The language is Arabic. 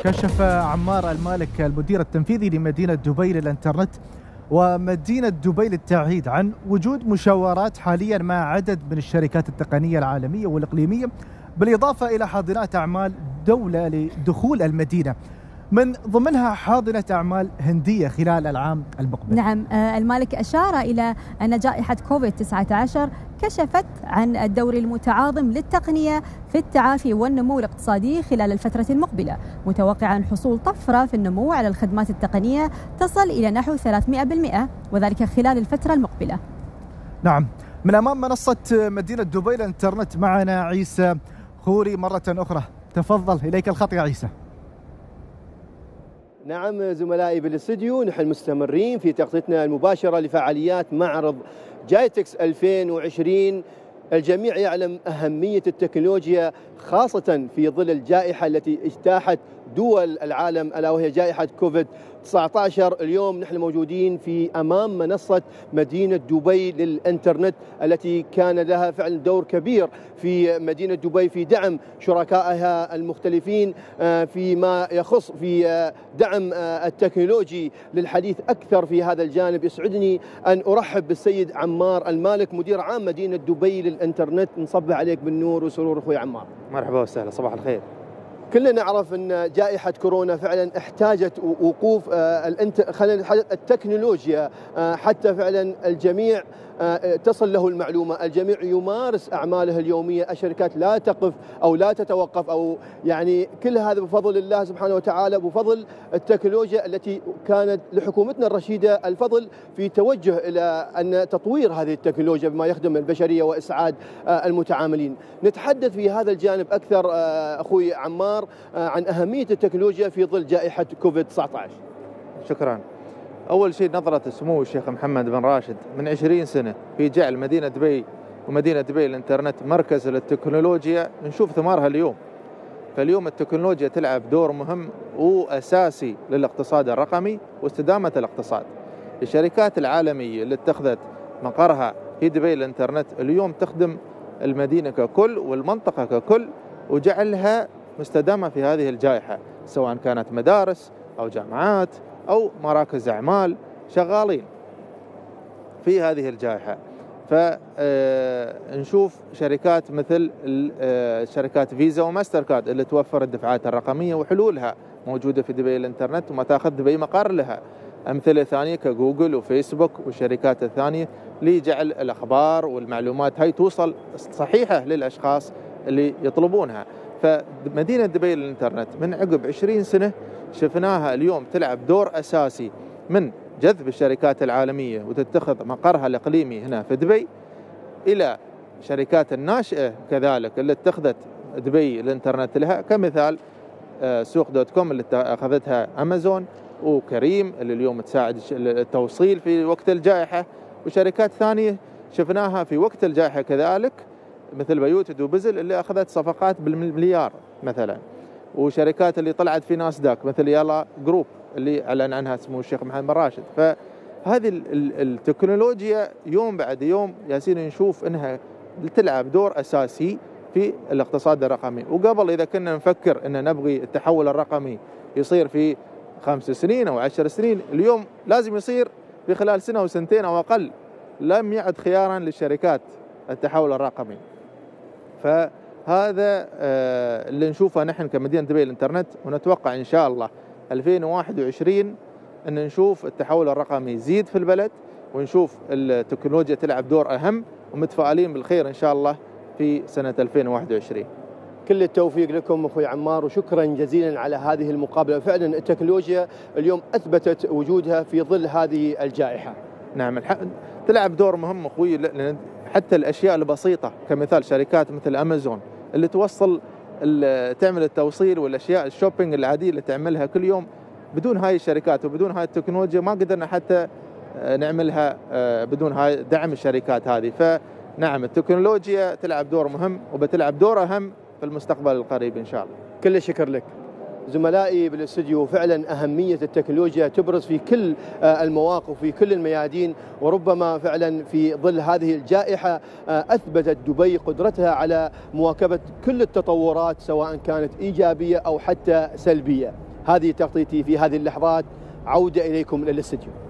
كشف عمار المالك المدير التنفيذي لمدينة دبي للإنترنت ومدينة دبي للتعهيد عن وجود مشاورات حاليا مع عدد من الشركات التقنية العالمية والإقليمية، بالإضافة إلى حاضنات أعمال دولة لدخول المدينة، من ضمنها حاضنة أعمال هندية خلال العام المقبل. نعم، المالك أشار إلى أن جائحة كوفيد-19 كشفت عن الدور المتعاظم للتقنية في التعافي والنمو الاقتصادي خلال الفترة المقبلة، متوقعا حصول طفرة في النمو على الخدمات التقنية تصل إلى نحو 300%، وذلك خلال الفترة المقبلة. نعم، من أمام منصة مدينة دبي للإنترنت معنا عيسى خوري مرة أخرى، تفضل إليك الخط يا عيسى. نعم زملائي بالاستديو، نحن مستمرين في تغطيتنا المباشرة لفعاليات معرض جايتكس 2020. الجميع يعلم أهمية التكنولوجيا خاصة في ظل الجائحة التي اجتاحت دول العالم ألا وهي جائحة كوفيد-19. اليوم نحن موجودين في أمام منصة مدينة دبي للإنترنت التي كان لها فعلا دور كبير في مدينة دبي في دعم شركائها المختلفين فيما يخص في دعم التكنولوجي. للحديث أكثر في هذا الجانب يسعدني أن أرحب بالسيد عمار المالك مدير عام مدينة دبي للإنترنت. نصبح عليك بالنور وسرور أخوي عمار. مرحبا وسهلا، صباح الخير. كلنا نعرف أن جائحة كورونا فعلا احتاجت وقوف التكنولوجيا حتى فعلا الجميع تصل له المعلومة، الجميع يمارس أعماله اليومية، الشركات لا تقف أو لا تتوقف أو يعني كل هذا بفضل الله سبحانه وتعالى، بفضل التكنولوجيا التي كانت لحكومتنا الرشيدة الفضل في توجه إلى أن تطوير هذه التكنولوجيا بما يخدم البشرية وإسعاد المتعاملين. نتحدث في هذا الجانب أكثر أخوي عمار عن أهمية التكنولوجيا في ظل جائحة كوفيد-19. شكرا. أول شيء نظرة سمو الشيخ محمد بن راشد من 20 سنة في جعل مدينة دبي ومدينة دبي للإنترنت مركز للتكنولوجيا، نشوف ثمارها اليوم. فاليوم التكنولوجيا تلعب دور مهم وأساسي للاقتصاد الرقمي واستدامة الاقتصاد. الشركات العالمية اللي اتخذت مقرها في دبي للإنترنت اليوم تخدم المدينة ككل والمنطقة ككل وجعلها مستدامة في هذه الجائحة، سواء كانت مدارس أو جامعات أو مراكز أعمال شغالين في هذه الجائحة. فنشوف شركات مثل شركات فيزا وماستر كارد اللي توفر الدفعات الرقمية وحلولها موجودة في دبي الإنترنت وما تأخذ دبي مقر لها. أمثلة ثانية كجوجل وفيسبوك والشركات الثانية لجعل الأخبار والمعلومات هاي توصل صحيحة للأشخاص اللي يطلبونها. فمدينة دبي للإنترنت من عقب 20 سنة شفناها اليوم تلعب دور أساسي من جذب الشركات العالمية وتتخذ مقرها الإقليمي هنا في دبي، إلى شركات الناشئة كذلك اللي اتخذت دبي الإنترنت لها، كمثال سوق دوت كوم اللي أخذتها أمازون، وكريم اللي اليوم تساعد التوصيل في وقت الجائحة، وشركات ثانية شفناها في وقت الجائحة كذلك مثل بيوت وبزل اللي أخذت صفقات بالمليار مثلا، وشركات اللي طلعت في ناسداك مثل يلا جروب اللي أعلن عنها سمو الشيخ محمد بن راشد. فهذه التكنولوجيا يوم بعد يوم ياسين نشوف أنها تلعب دور أساسي في الاقتصاد الرقمي. وقبل إذا كنا نفكر أن نبغي التحول الرقمي يصير في 5 سنين أو 10 سنين، اليوم لازم يصير في خلال سنة أو سنتين أو أقل. لم يعد خيارا للشركات التحول الرقمي. فهذا اللي نشوفه نحن كمدينة دبي للإنترنت، ونتوقع إن شاء الله 2021 أن نشوف التحول الرقمي يزيد في البلد ونشوف التكنولوجيا تلعب دور أهم، ومتفائلين بالخير إن شاء الله في سنة 2021. كل التوفيق لكم أخوي عمار، وشكرا جزيلا على هذه المقابلة. فعلا التكنولوجيا اليوم أثبتت وجودها في ظل هذه الجائحة. نعم، تلعب دور مهم أخوي، لأن حتى الأشياء البسيطة كمثال شركات مثل أمازون اللي توصل تعمل التوصيل والأشياء الشوبينج العادية اللي تعملها كل يوم، بدون هاي الشركات وبدون هاي التكنولوجيا ما قدرنا حتى نعملها بدون هاي دعم الشركات هذه. فنعم التكنولوجيا تلعب دور مهم وبتلعب دور أهم في المستقبل القريب إن شاء الله. كل الشكر لك. زملائي بالاستديو، فعلا أهمية التكنولوجيا تبرز في كل المواقف وفي كل الميادين، وربما فعلا في ظل هذه الجائحة أثبتت دبي قدرتها على مواكبة كل التطورات سواء كانت إيجابية أو حتى سلبية. هذه تغطيتي في هذه اللحظات، عودة إليكم إلى الاستديو.